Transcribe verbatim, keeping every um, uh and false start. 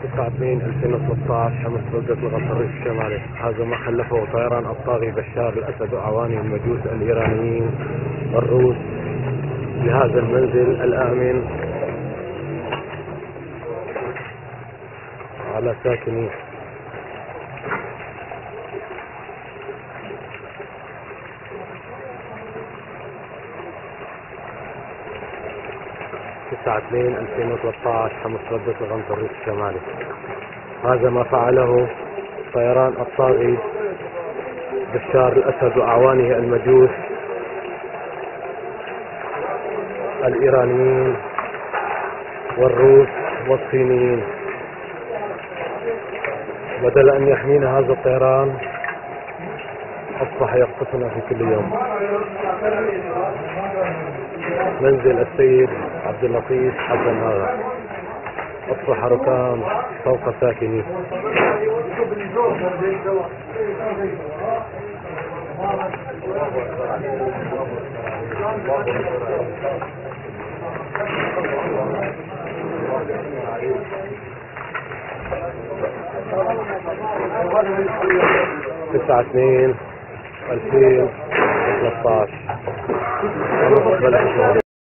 تسعة اثنين ألفين وثلاثة عشر حمص بلدة الغطريف الشمالي. هذا ما خلفه طيران الطاغي بشار الأسد وأعوانه المجوس الإيرانيين الروس لهذا المنزل الآمن على ساكنيه. تسعة اثنين ألفين وثلاثة عشر حمص بلدة الغطريف الشمالي. هذا ما فعله طيران الطاغي بشار الأسد وأعوانه المجوس الإيرانيين والروس والصينيين. بدل أن يحمينا هذا الطيران أصبح يقصفنا في كل يوم. منزل السيد عبد اللطيف حسن هذا أصبح ركام فوق ساكنيه. تسعة اثنين ألفين وثلاثة عشر.